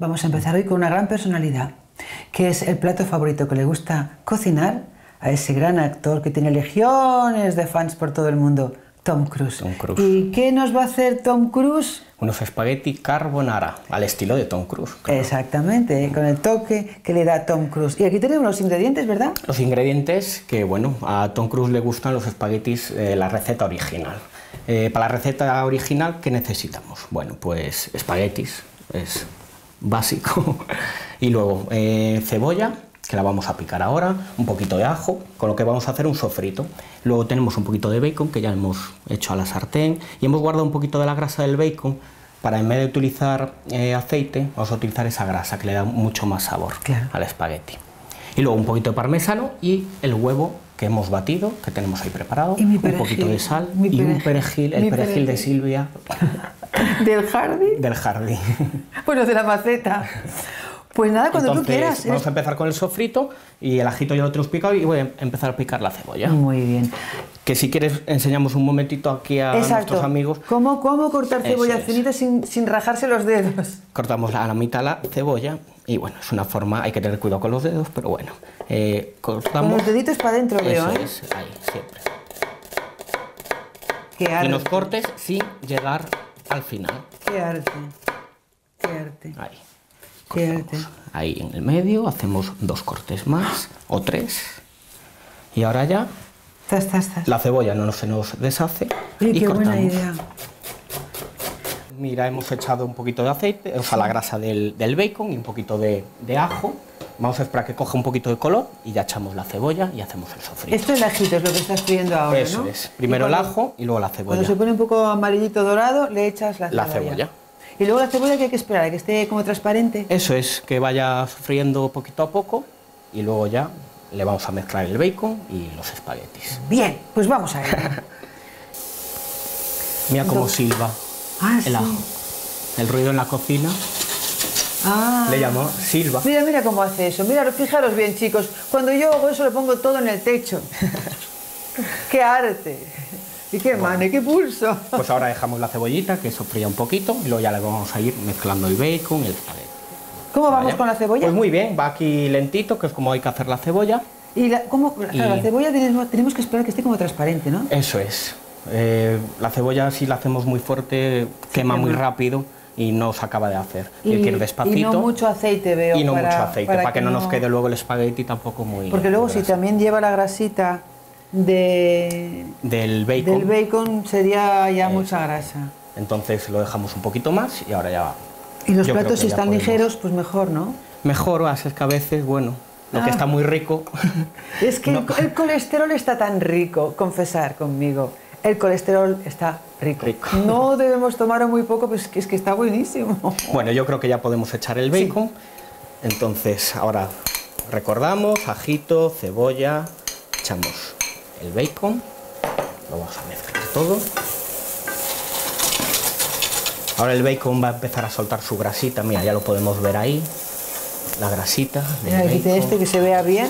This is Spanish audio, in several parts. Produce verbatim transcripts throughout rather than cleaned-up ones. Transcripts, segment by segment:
Vamos a empezar hoy con una gran personalidad, que es el plato favorito que le gusta cocinar a ese gran actor que tiene legiones de fans por todo el mundo, Tom Cruise. Tom Cruise. ¿Y qué nos va a hacer Tom Cruise? Unos espagueti carbonara, al estilo de Tom Cruise. Claro. Exactamente, con el toque que le da Tom Cruise. Y aquí tenemos los ingredientes, ¿verdad? Los ingredientes que, bueno, a Tom Cruise le gustan los espaguetis, eh, la receta original. Eh, para la receta original, ¿qué necesitamos? Bueno, pues espaguetis, es básico. Y luego eh, cebolla, que la vamos a picar ahora, un poquito de ajo, con lo que vamos a hacer un sofrito. Luego tenemos un poquito de bacon, que ya hemos hecho a la sartén, y hemos guardado un poquito de la grasa del bacon para, en vez de utilizar eh, aceite, vamos a utilizar esa grasa, que le da mucho más sabor, claro, al espagueti. Y luego un poquito de parmesano y el huevo que hemos batido, que tenemos ahí preparado, un poquito de sal y perejil, un perejil, el perejil, perejil de Silvia. ¿Del jardín? Del jardín. Bueno, de la maceta. Pues nada, cuando Entonces, tú quieras. Vamos a empezar con el sofrito y el ajito ya lo tenemos picado y voy a empezar a picar la cebolla. Muy bien. Que si quieres enseñamos un momentito aquí a Exacto. nuestros amigos. ¿Cómo, cómo cortar cebolla finita sin, sin rajarse los dedos? Cortamos a la mitad la cebolla y bueno, es una forma, hay que tener cuidado con los dedos, pero bueno. Eh, cortamos. Con los deditos para adentro, veo, Eso ¿eh? es, ahí, siempre. Qué arte. Y los cortes sin llegar al final. Qué arte, qué arte. Ahí. Qué arte. Ahí en el medio, hacemos dos cortes más, o tres. Y ahora ya, tas, tas, tas. la cebolla no se nos deshace. Oye, y qué cortamos. buena idea. Mira, hemos echado un poquito de aceite, o sea, la grasa del, del bacon y un poquito de, de ajo. Vamos a esperar que coja un poquito de color y ya echamos la cebolla y hacemos el sofrito. Esto es el ajito, es lo que estás friendo ahora, Eso ¿no? es. Primero cuando, el ajo y luego la cebolla. Cuando se pone un poco amarillito dorado, le echas la cebolla. La cebolla. Y luego la cebolla, que hay que esperar, a que esté como transparente. Eso es, que vaya sofriendo poquito a poco y luego ya le vamos a mezclar el bacon y los espaguetis. Bien, pues vamos a ver. Mira cómo silba ah, el sí. ajo. El ruido en la cocina ah. le llamo silba. Mira, mira cómo hace eso. Mira, fijaros bien, chicos. Cuando yo hago eso, lo pongo todo en el techo. ¡Qué arte! Y qué bueno, mano, y qué pulso. Pues ahora dejamos la cebollita, que sofría un poquito, y luego ya le vamos a ir mezclando el bacon y el espagueti. ¿Cómo vamos ¿Vale? con la cebolla? Pues muy bien, va aquí lentito, que es como hay que hacer la cebolla. Y la, ¿cómo? Claro, y... la cebolla tenemos, tenemos que esperar que esté como transparente, ¿no? Eso es. Eh, la cebolla, si la hacemos muy fuerte, quema muy rápido y no se acaba de hacer. Y, hay que ir despacito. Y no mucho aceite, veo. Y no para, mucho aceite, para, para que, que no nos quede luego el espagueti tampoco muy... Porque luego muy si también lleva la grasita de, del bacon, del bacon sería ya eh, mucha grasa. Entonces lo dejamos un poquito más y ahora ya... Y los platos si están podemos. ligeros, pues mejor, ¿no? Mejor, es que a veces, bueno, lo ah. que está muy rico... Es que no. el, el colesterol está tan rico, confesar conmigo. El colesterol está rico. rico. No debemos tomar muy poco, pues es que está buenísimo. Bueno, yo creo que ya podemos echar el bacon. Sí. Entonces, ahora recordamos, ajito, cebolla, echamos el bacon, lo vamos a mezclar todo. Ahora el bacon va a empezar a soltar su grasita, mira, ya lo podemos ver ahí, la grasita del mira, bacon. Este que se vea bien,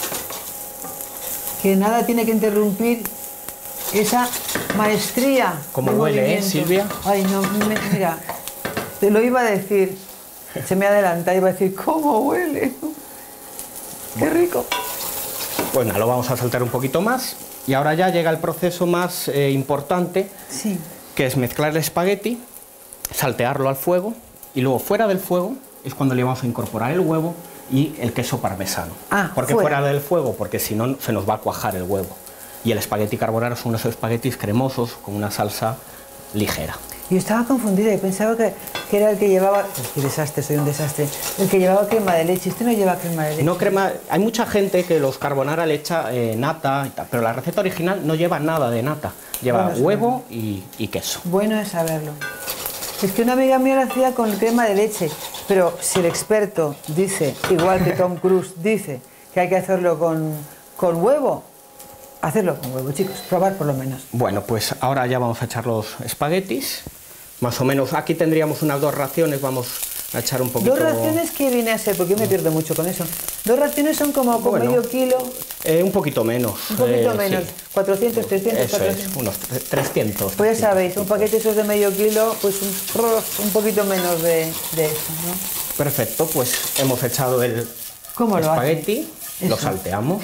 que nada tiene que interrumpir esa maestría. ¿Cómo huele, eh, Silvia? Ay, no, mira, te lo iba a decir, se me adelanta, iba a decir, ¿cómo huele? ¡Qué rico! Bueno, lo vamos a saltar un poquito más y ahora ya llega el proceso más eh, importante, sí. que es mezclar el espagueti, saltearlo al fuego y luego fuera del fuego es cuando le vamos a incorporar el huevo y el queso parmesano. Ah, ¿por qué fuera. fuera del fuego? Porque si no se nos va a cuajar el huevo. Y el espagueti carbonara son unos espaguetis cremosos con una salsa ligera. Yo estaba confundida y pensaba que, que era el que llevaba... ¡Qué desastre, soy un desastre! El que llevaba crema de leche. Este no lleva crema de leche. No crema... Hay mucha gente que los carbonara le echa eh, nata y tal, pero la receta original no lleva nada de nata. Lleva bueno, huevo y, y queso. Bueno es saberlo. Es que una amiga mía lo hacía con crema de leche, pero si el experto dice, igual que Tom Cruise dice, que hay que hacerlo con, con huevo, hacerlo con huevo, chicos, probar por lo menos. Bueno, pues ahora ya vamos a echar los espaguetis, más o menos, aquí tendríamos unas dos raciones, vamos a echar un poquito... ¿Dos raciones qué viene a ser? Porque yo me pierdo mucho con eso. Dos raciones son como con bueno, medio kilo... Eh, un poquito menos. Un poquito eh, menos, sí. cuatrocientos, trescientos, eso cuatrocientos. Es, unos trescientos. Pues ya sabéis, un paquete esos de medio kilo, pues un, un poquito menos de, de eso, ¿no? Perfecto, pues hemos echado el ¿Cómo lo espagueti, hace? lo Eso. salteamos.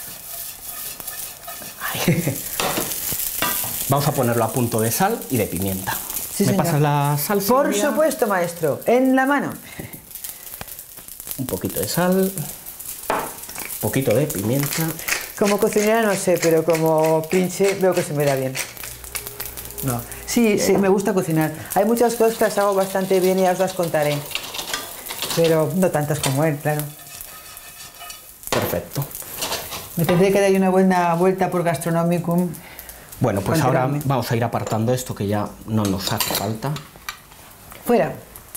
Ahí. Vamos a ponerlo a punto de sal y de pimienta. Sí, ¿Me señor. pasas la sal, Por Silvia? supuesto, maestro. En la mano. Un poquito de sal, un poquito de pimienta. Como cocinera no sé, pero como pinche veo que se me da bien. No. Sí, sí, me gusta cocinar. Hay muchas cosas que las hago bastante bien y ya os las contaré. Pero no tantas como él, claro. Perfecto. Me tendré que dar una buena vuelta por Gastronomicum. Bueno, pues Cuando ahora grande. vamos a ir apartando esto que ya no nos hace falta. Fuera.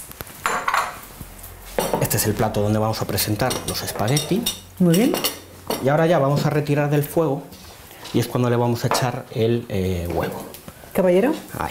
Este es el plato donde vamos a presentar los espagueti. Muy bien. Y ahora ya vamos a retirar del fuego y es cuando le vamos a echar el eh, huevo. Caballero. Ahí.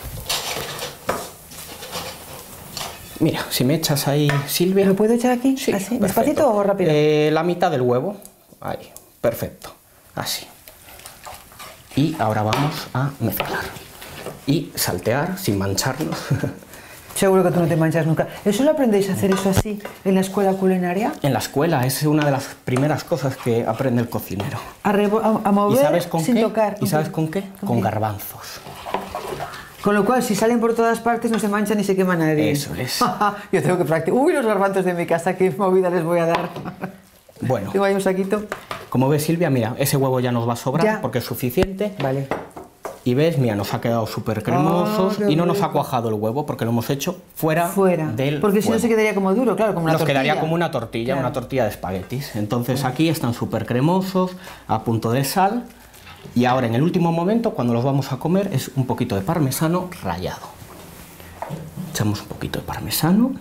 Mira, si me echas ahí, Silvia. ¿Lo puedo echar aquí? Sí, ¿Así? perfecto. ¿Despacito o rápido? Eh, la mitad del huevo. Ahí, perfecto. Así. Y ahora vamos a mezclar. Y saltear sin mancharnos. Seguro que tú no te manchas nunca. ¿Eso lo aprendéis a hacer eso así en la escuela culinaria? En la escuela es una de las primeras cosas que aprende el cocinero. A, rebo- a- a ¿Y mover sabes con sin qué? tocar. ¿Y sabes con qué? ¿Con Con qué? garbanzos. Con lo cual, si salen por todas partes, no se manchan ni se quema nadie. Eso es. Yo tengo que practicar. Uy, los garbanzos de mi casa, qué movida les voy a dar. Bueno, Tengo ahí un saquito. como ves, Silvia, mira, ese huevo ya nos va a sobrar Ya. porque es suficiente. Vale. Y ves, mira, nos ha quedado súper cremosos Oh, qué y no nos ha rico. cuajado el huevo porque lo hemos hecho fuera, Fuera. del Porque si no fuego. se quedaría como duro, claro, como una Nos tortilla. quedaría como una tortilla, Claro. una tortilla de espaguetis. Entonces aquí están súper cremosos, a punto de sal. Y ahora en el último momento, cuando los vamos a comer, es un poquito de parmesano rallado. Echamos un poquito de parmesano,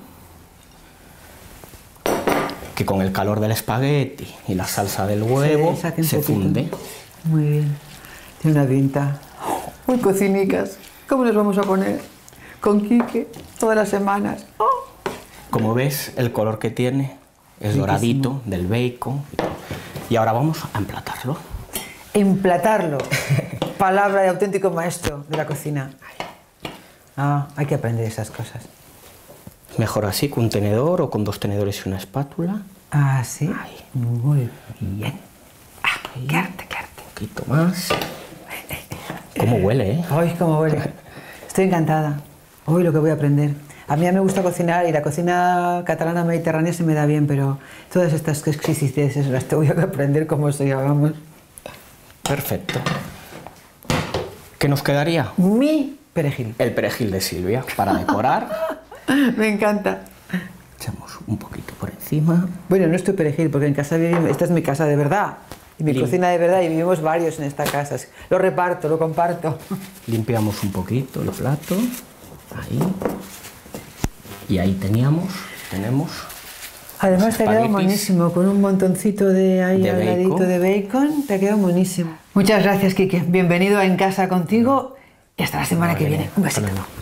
que con el calor del espagueti y la salsa del huevo Se deshace un se poquito. funde. Muy bien. Tiene una pinta. Uy, cocinicas. ¿Cómo nos vamos a poner? Con Quique, todas las semanas. Oh. Como ves, el color que tiene es Riquísimo. doradito, del bacon. Y ahora vamos a emplatarlo. Emplatarlo. Palabra de auténtico maestro de la cocina. Ah, hay que aprender esas cosas. Mejor así, con un tenedor o con dos tenedores y una espátula. Ah, sí. Ahí. Muy bien. Ah, qué arte, qué arte. Un poquito más. ¿Cómo huele, eh? Ay, cómo huele. Estoy encantada. Hoy lo que voy a aprender. A mí me gusta cocinar y la cocina catalana mediterránea se me da bien, pero todas estas exquisiteces las tengo que aprender como se llamamos. Perfecto. ¿Qué nos quedaría? Mi perejil. El perejil de Silvia para decorar. Me encanta. Echamos un poquito por encima. Bueno, no es tu perejil, porque en casa vivimos, esta es mi casa de verdad. Y mi Lim- cocina de verdad, y vivimos varios en esta casa. Lo reparto, lo comparto. Limpiamos un poquito el plato. Ahí. Y ahí teníamos, tenemos. Además los te ha quedado espaguetis. buenísimo, con un montoncito de ahí De al ladito bacon. de bacon, te ha quedado buenísimo. Muchas gracias, Quique. Bienvenido a En Casa contigo y hasta la semana que viene. Un besito. Hasta luego.